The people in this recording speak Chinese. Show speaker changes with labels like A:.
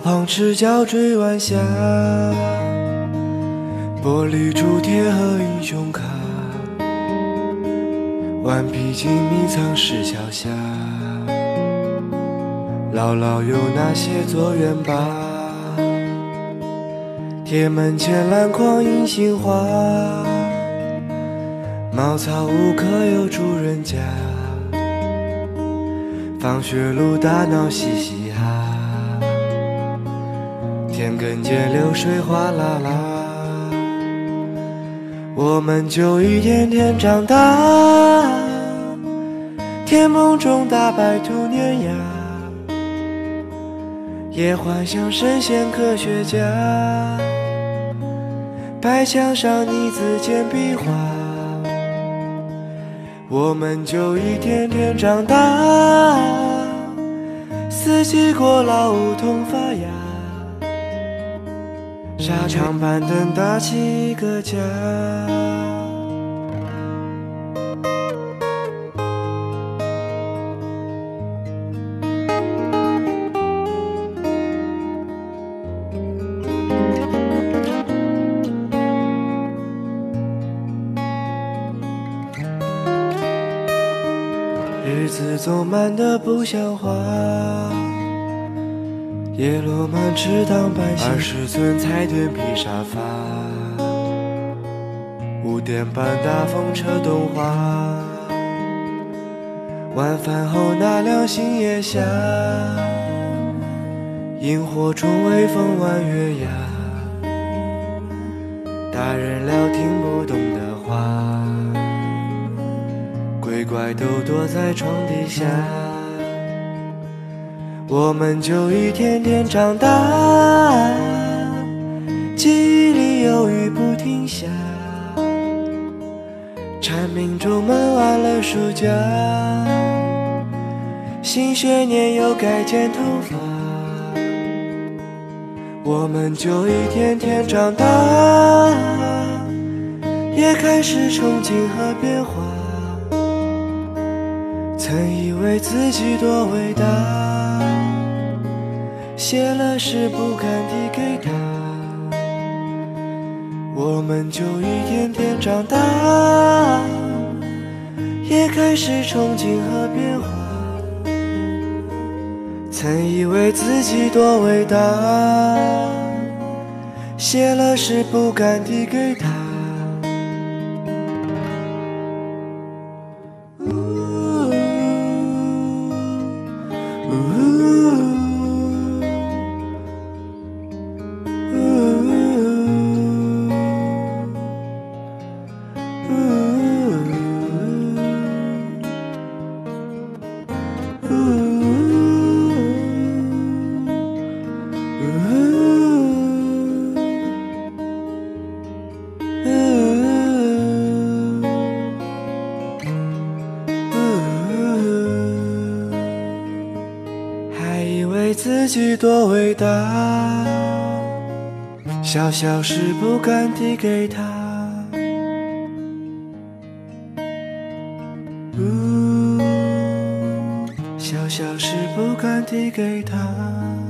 A: 旁赤脚追晚霞，玻璃珠铁和英雄卡，顽皮筋迷藏石桥下，姥姥有那些作园坝，铁门前篮筐银杏花，茅草屋可有住人家，放学路打闹嘻嘻哈，田埂间流水哗啦啦，我们就一天天长大，甜梦中大白兔碾压，也幻想神仙科学家，白墙上泥字简笔画，我们就一天天长大，四季过老梧桐发芽，沙场板凳搭起一个家。日子总慢得不像话，叶落满池塘半溪，20寸彩缎皮沙发，5点半大风车动画，晚饭后那凉星夜下，萤火虫微风弯月牙，大人聊听不懂的话，鬼怪都躲在床底下，我们就一天天长大，记忆里有雨不停下，蝉鸣中闷完了暑假，新学年又该剪头发，我们就一天天长大，也开始憧憬和变化，曾以为自己多伟大，写了诗不敢递给他，我们就一天天长大，也开始憧憬和变化，曾以为自己多伟大，写了诗不敢递给他。还以为自己多伟大，小小事不敢递给他，小小事不敢递给他。